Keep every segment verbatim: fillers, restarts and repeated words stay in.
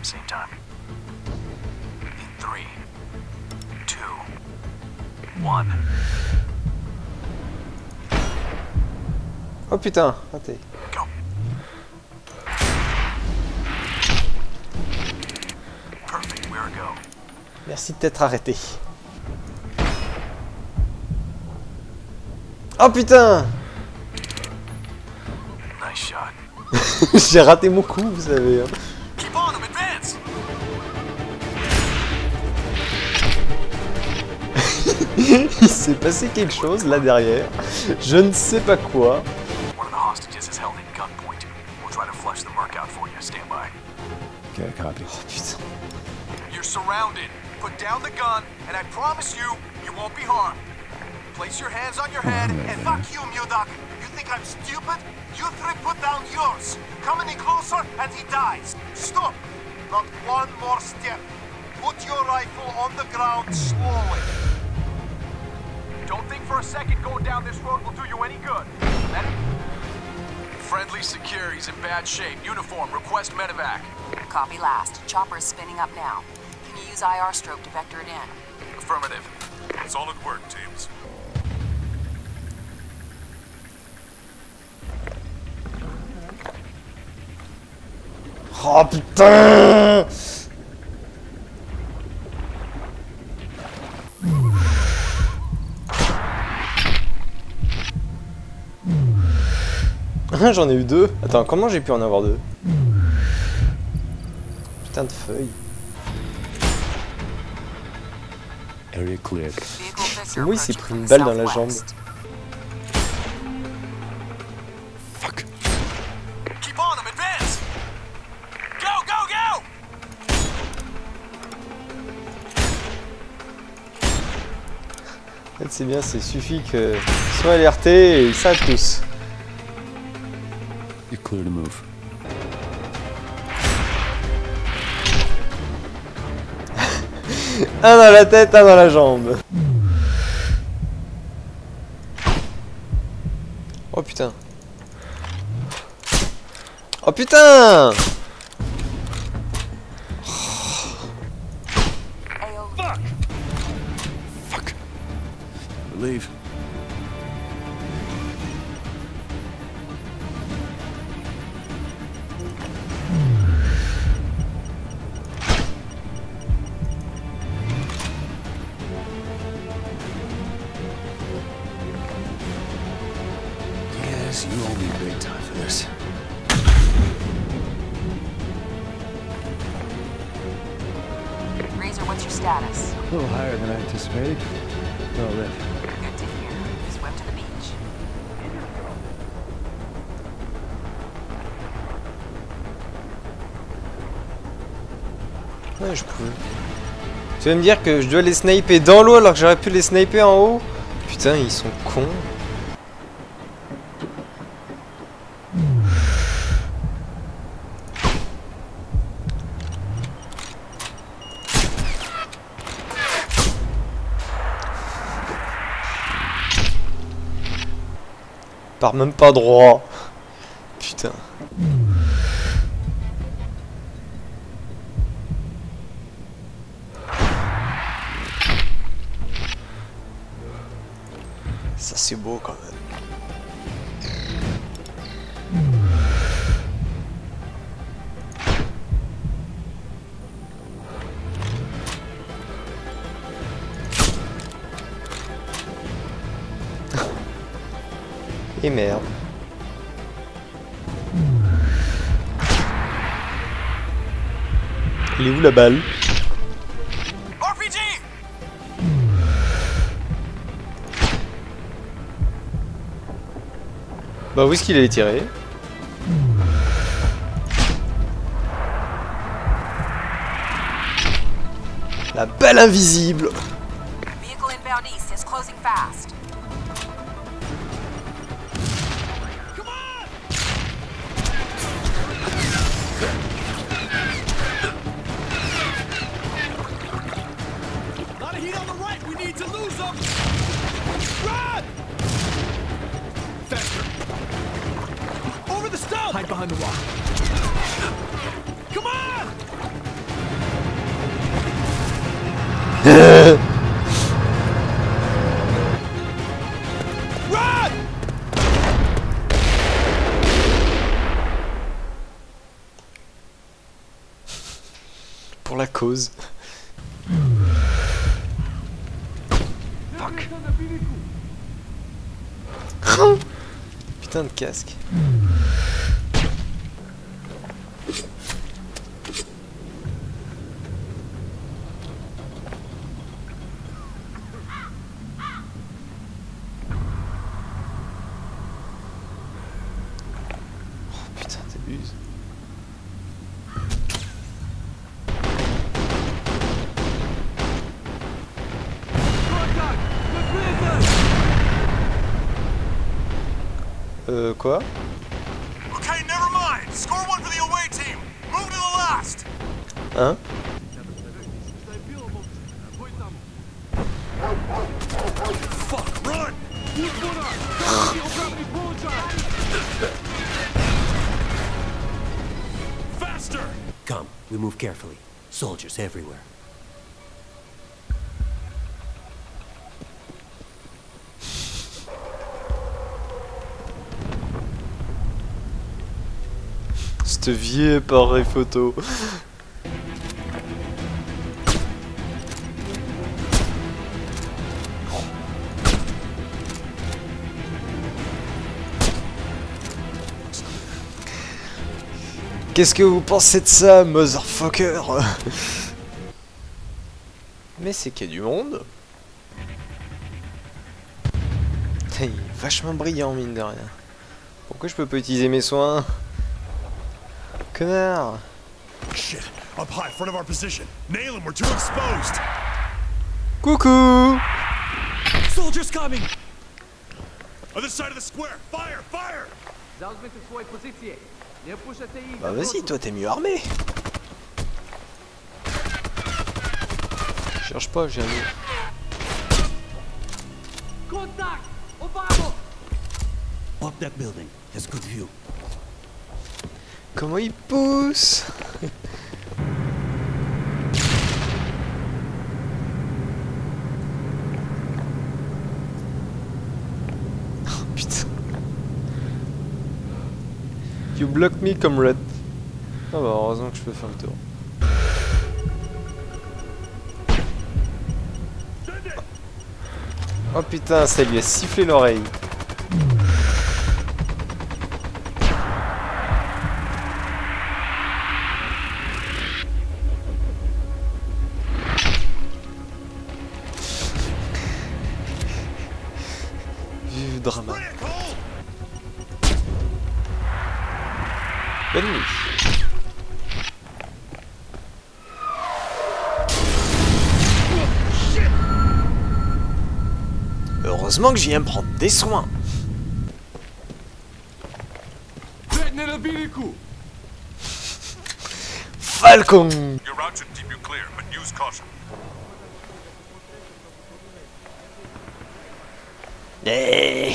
Same time. In three, two, one. Oh putain, raté. Go. Perfect. Where to go? Merci de t'être arrêté. Oh putain. Nice shot. J'ai raté mon coup, vous savez. Hein. Keep on them, advance. Il s'est passé quelque chose là derrière. Je ne sais pas quoi. One of the hostages is held at gunpoint. We'll try to flush the merc out for you. Stand by. Okay, copy. Oh putain. You're surrounded. Put down the gun, and I promise you, you won't be harmed. Place your hands on your head, and fuck you, Mudok. You think I'm stupid? You three put down yours. Come any closer, and he dies. Stop. Not one more step. Put your rifle on the ground slowly. Don't think for a second going down this road will do you any good. Medic? Friendly secure. He's in bad shape. Uniform. Request medevac. Copy last. Chopper is spinning up now. Can you use I R strobe to vector it in? Affirmative. Solid work, teams. Oh putain. J'en ai eu deux. Attends, comment j'ai pu en avoir deux? Putain de feuilles. Area cleared. C'est moi, il s'est pris une balle dans la jambe. Fuck. Keep on them, advance! Go, go, go! En fait, c'est bien, c'est suffit que ils soient alertés et ils savent tous. You're clear to move. Un dans la tête, un dans la jambe. Oh putain. Oh putain. Fuck! Fuck. Leave. Yes, you owe me big time for this. Razor, what's your status? A little higher than I anticipated. But I'll live. Good to hear. Swim to the beach. Ouais, je peux. Tu vas me dire que je dois les sniper dans l'eau alors que j'aurais pu les sniper en haut? Putain, ils sont cons. Part même pas droit. Putain. Ça c'est beau quand même. Et merde. Elle est où la balle? R P G! Bah où est-ce qu'il allait tirer? La balle invisible! Vehicle inbound east is closing fast. Lot of heat on the right. We need to lose them. Run! Faster. Over the stump. Hide behind the rock. Come on! pour la cause. Fuck. Putain de casque. Euh, quoi? Okay, never mind. Score one for the away team. Move to the last. Hein? Fuck, run! Faster! Come, we move carefully. Soldiers everywhere. Cette vieille appareil photo. Qu'est-ce que vous pensez de ça, motherfucker? Mais c'est qu'il y a du monde. Il est vachement brillant, mine de rien. Pourquoi je peux pas utiliser mes soins? Connard! Shit, up high, front of our position. Nail him, we're too exposed. Coucou! Soldiers coming! Other side of the square, fire, fire! Bah vas-y, toi t'es mieux armé. Cherche pas, j'ai un mieux. Contact! Obama! Up that building. Has good view. Comment il pousse? Oh putain. You block me, comrade. Ah bah heureusement que je peux faire le tour. Oh putain, ça lui a sifflé l'oreille. Vive drama. Bonne nuit. Heureusement que je viens prendre des soins. Falcon. Your route should keep you clear, but use caution. Eh.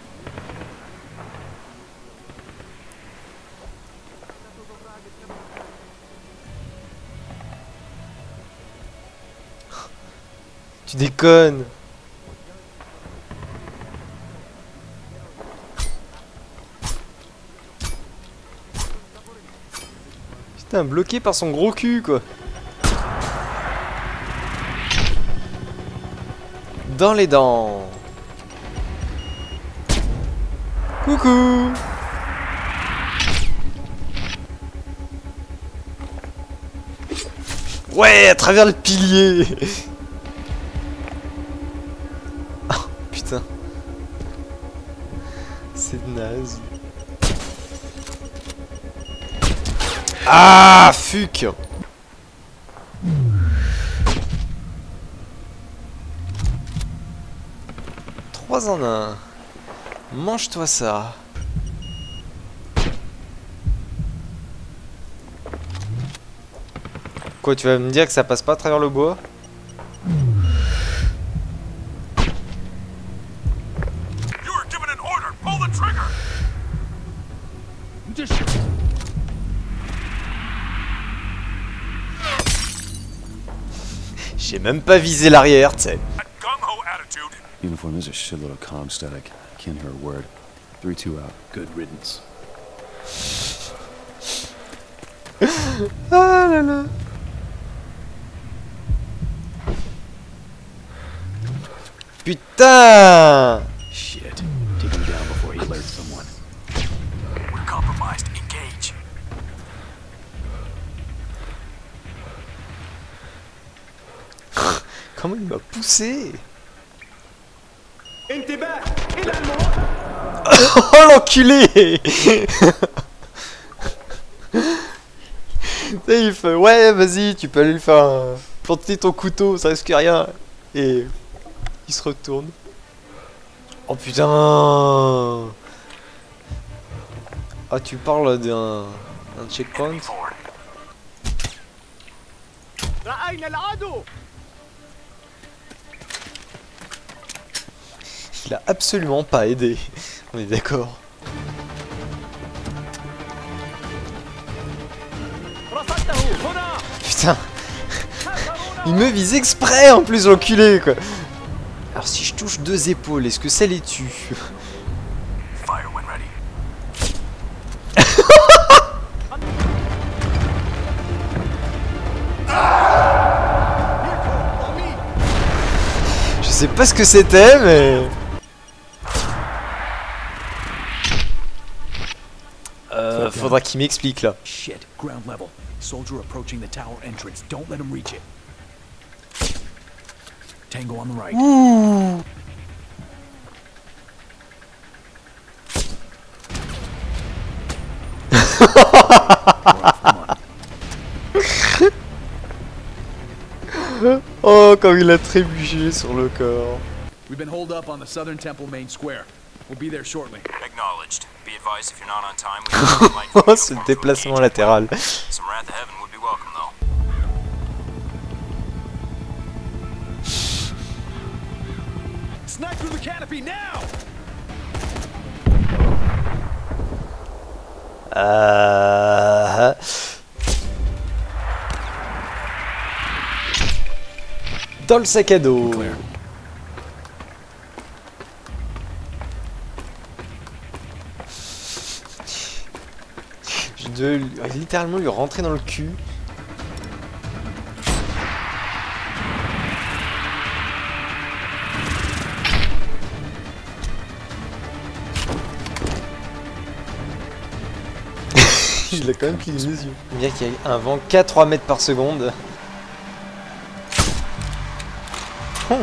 Tu déconnes. Putain, bloqué par son gros cul, quoi. Dans les dents. Coucou. Ouais, à travers le pilier. Oh, putain. C'est naze. Ah, fuck. Trois en un. Mange-toi ça. Quoi, tu vas me dire que ça passe pas à travers le bois? You were given an order. Pull the trigger. J'ai même pas visé l'arrière, tu sais. That gung-ho attitude. Uniform is a shitload of comm static. Can't hear a word. three two out. Good riddance. Ah là là. Putain! Shit. Take him down before he alerts someone. We're compromised. Engage. Comment il m'a poussé? Oh l'enculé! Il fait ouais vas-y tu peux aller lui faire un... planter ton couteau ça risque rien et il se retourne. Oh putain! Ah tu parles d'un un checkpoint? Il a absolument pas aidé, on est d'accord. Putain, il me vise exprès en plus l'enculé quoi. Alors si je touche deux épaules, est-ce que ça les tue? Fire when ready. Je sais pas ce que c'était mais... Euh, faudra qu'il m'explique là. Shit. Ground level. Soldier approaching the tower entrance. Don't let him reach it. Tango on the right. Ouh. Oh, comme il a trébuché sur le corps. We've been holed up on the southern temple main square. We'll be there shortly. Acknowledged. Be advised if you're not on time. we might need Oh, ce uniform déplacement from latéral. Some wrath of heaven would be welcome though. Snipe through the canopy now! Euh... Dans le sac à dos. Je dois littéralement lui rentrer dans le cul. Il a quand même plié les yeux. Il y a qu'il y a un vent qu'à trois mètres par seconde. Oh.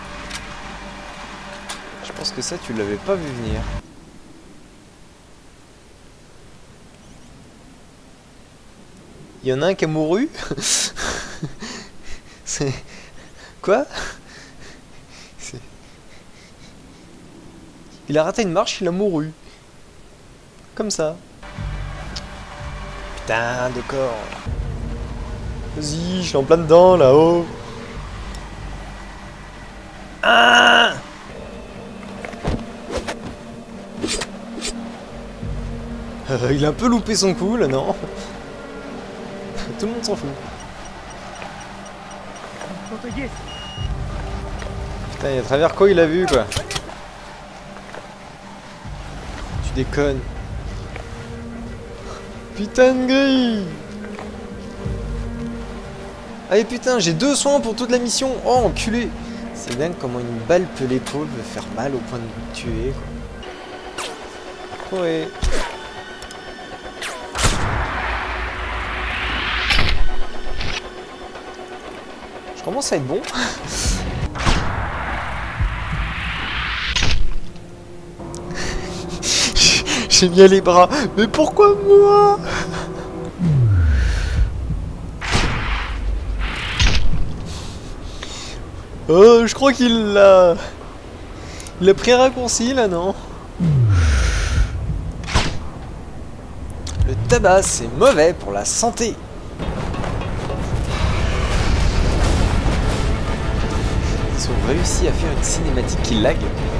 Je pense que ça tu l'avais pas vu venir. Il y en a un qui a mouru. C'est... Quoi? C'est... Il a raté une marche, il a mouru. Comme ça. Putain de corps. Vas-y, je suis en plein dedans là-haut. Ah! Euh, il a un peu loupé son coup là, non? Tout le monde s'en fout. Putain, il a travers quoi il a vu quoi? Tu déconnes. Putain de grille. Allez putain, j'ai deux soins pour toute la mission. Oh enculé. C'est dingue comment une balle peut l'épaule me faire mal au point de me tuer quoi. Ouais. Je commence à être bon. J'ai mis les bras. Mais pourquoi moi? Oh, je crois qu'il l'a... Il a pris un raccourci là, non? Le tabac, c'est mauvais pour la santé. Ils ont réussi à faire une cinématique qui lag.